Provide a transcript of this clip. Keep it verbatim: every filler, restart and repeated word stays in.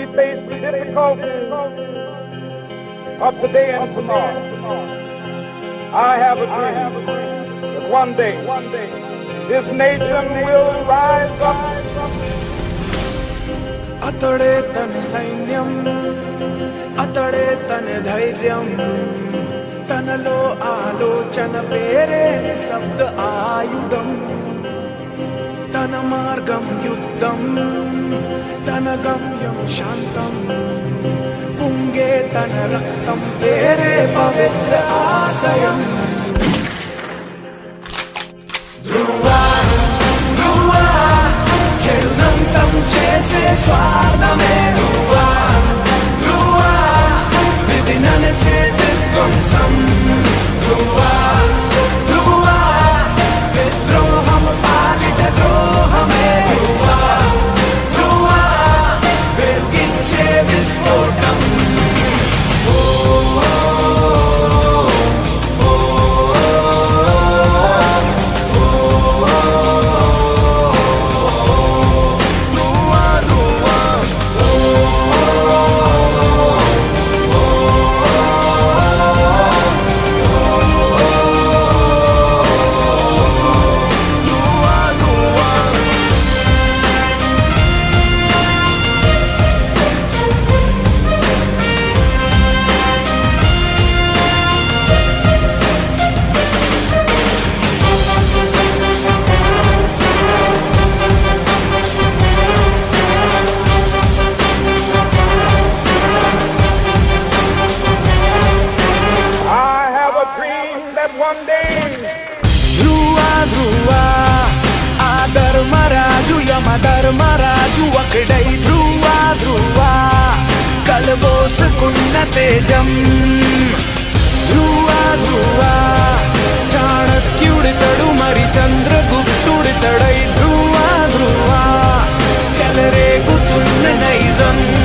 face the difficulties of today and tomorrow, I have a dream that one day this nation will rise up. అతడే తన సైన్యం, అతడే తన ధైర్యం, తనలో ఆలోచన పేరే నిశ్శబ్ద ఆయుధం. తన మార్గం యుద్ధం, తన గమ్యం శాంతం, పొంగే తన రక్తం పేరే పవిత్ర ఆశయం. ధ్రువా ధ్రువా చెడునంతం చేసే స్వార్థమే ధ్రువా ధ్రువా విధి ననచే విధ్వంసం. ధ్రువా ధ్రువా విద్రోహం పాలిట ద్రోహమే ధ్రువా ధ్రువా వెలిగించే విస్ఫోటం. ధర్మరాజు ఒకడై ధ్రువా ధ్రువా కలబోసుకున్న తేజం. ధ్రువా ధ్రువా చాణక్యుడితడు మరి చంద్రగుప్తుడితడై ధ్రువా ధ్రువా చెలరేగుతున్న నైజం.